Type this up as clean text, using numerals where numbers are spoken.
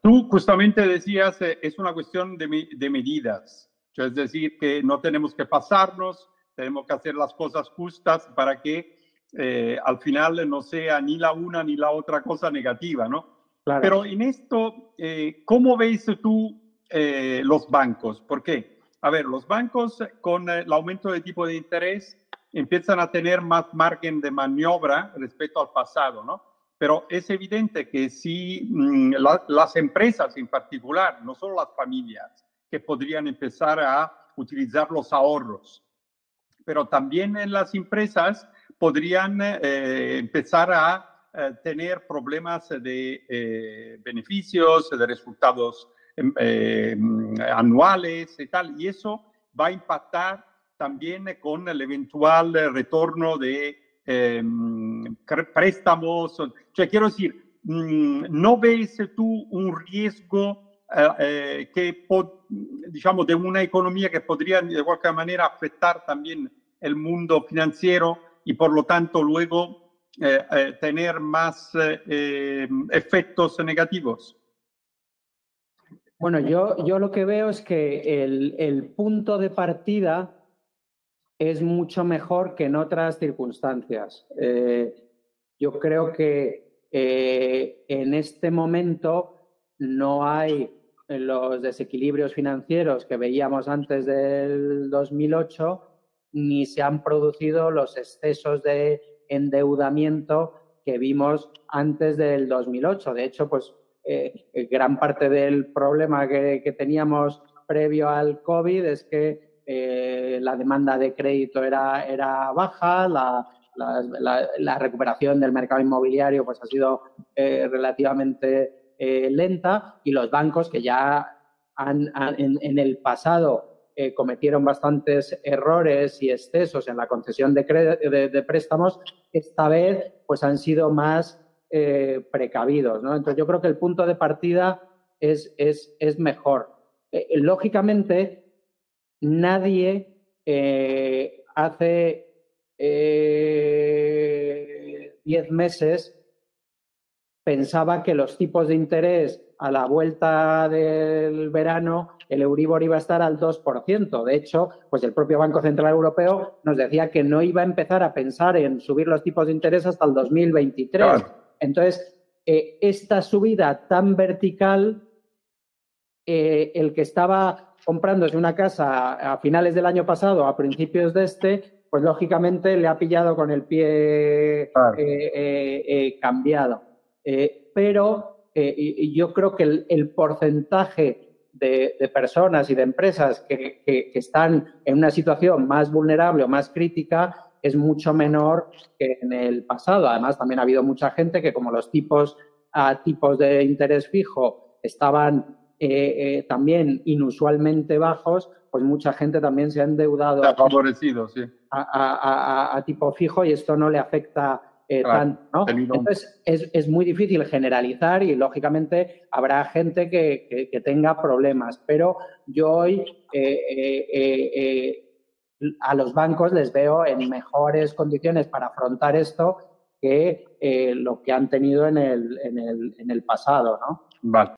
Tú justamente decías, es una cuestión de medidas, es decir, que no tenemos que pasarnos, tenemos que hacer las cosas justas para que al final no sea ni la una ni la otra cosa negativa, ¿no? Claro. Pero en esto, ¿cómo ves tú los bancos? ¿Por qué? A ver, los bancos con el aumento de tipo de interés empiezan a tener más margen de maniobra respecto al pasado, ¿no? Pero es evidente que si las empresas en particular, no solo las familias, que podrían empezar a utilizar los ahorros, pero también en las empresas podrían empezar a tener problemas de beneficios, de resultados anuales y tal, y eso va a impactar también con el eventual retorno de préstamos. O sea, quiero decir, ¿no ves tú un riesgo digamos, de una economía que podría de cualquier manera afectar también el mundo financiero y por lo tanto luego tener más efectos negativos? Bueno, yo lo que veo es que el punto de partida es mucho mejor que en otras circunstancias. Yo creo que en este momento no hay los desequilibrios financieros que veíamos antes del 2008, ni se han producido los excesos de endeudamiento que vimos antes del 2008. De hecho, pues gran parte del problema que teníamos previo al COVID es que la demanda de crédito era baja, la recuperación del mercado inmobiliario pues ha sido relativamente lenta, y los bancos que ya en el pasado cometieron bastantes errores y excesos en la concesión de préstamos, esta vez pues han sido más precavidos, ¿no? Entonces yo creo que el punto de partida es mejor. Lógicamente, nadie hace 10 meses pensaba que los tipos de interés a la vuelta del verano, el Euribor iba a estar al 2%. De hecho, pues el propio Banco Central Europeo nos decía que no iba a empezar a pensar en subir los tipos de interés hasta el 2023. Claro. Entonces, esta subida tan vertical, el que estaba comprándose una casa a finales del año pasado, a principios de este, pues lógicamente le ha pillado con el pie cambiado. Pero yo creo que el porcentaje de personas y de empresas que están en una situación más vulnerable o más crítica es mucho menor que en el pasado. Además, también ha habido mucha gente que, como los tipos de interés fijo estaban también inusualmente bajos, pues mucha gente también se ha endeudado favorecido, sí, a tipo fijo, y esto no le afecta tanto, ¿no? Entonces es muy difícil generalizar y lógicamente habrá gente que tenga problemas, pero yo hoy a los bancos les veo en mejores condiciones para afrontar esto que lo que han tenido en el pasado, ¿no? Vale.